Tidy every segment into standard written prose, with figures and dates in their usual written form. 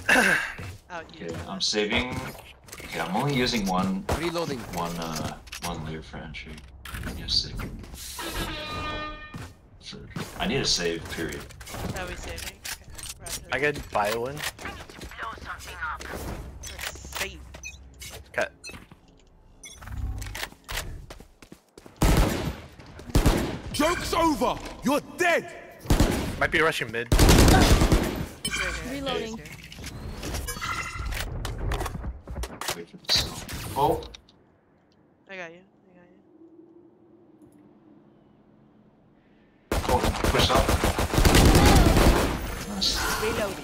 Oh, you. Okay, I'm saving. Okay, I'm only using one Reloading. one layer for entry. Yes, save. I need a save. Period. Are we saving? Okay. I could buy one. Let's save. Cut. Joke's over! You're dead! Might be rushing mid. He's right here. Reloading. He's here. Wait for the smoke. Oh, I got you. oh, push up. Nice. Reloading.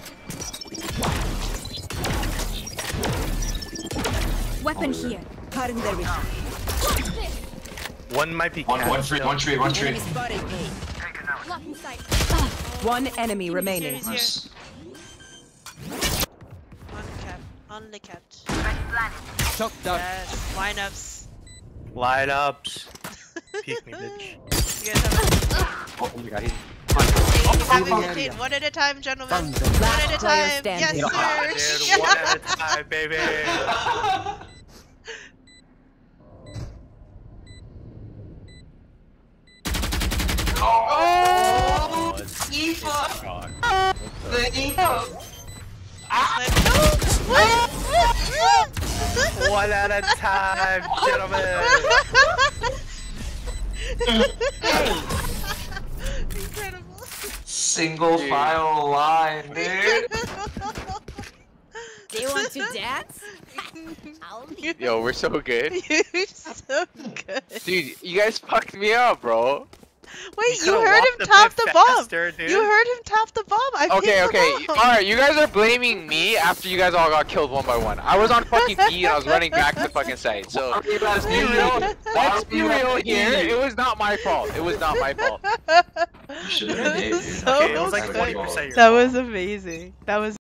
Weapon here. Cutting their vision. One might be One cat tree, still. one tree, one tree. Enemy spotted. Blocking sight. One enemy remaining. He's Nice. Only capped. Shut down. Yes. Lineups. Lineups. Peek me, bitch. You guys have Oh my god, he's. one at a time, gentlemen. Thunder. One Last at a player time. standing. Yes, Dude, sir. one at a time, baby. Oh! One at a time, gentlemen. Incredible. Single file line, dude. Do you want to dance? I'll leave. Yo, we're so good. You're so good. Dude, you guys fucked me up, bro. Wait, you could've heard walked him a top bit the bomb. faster, dude. You heard him top the bomb. I Okay, picked the okay. bomb. Alright, you guys are blaming me after you guys all got killed one by one. I was on fucking B and I was running back to fucking site. So, let's be real. Let's be real here. It was not my fault. It was not my fault. You should have been hit, dude. So Okay, it was like good. 20% your That fault. was amazing. That was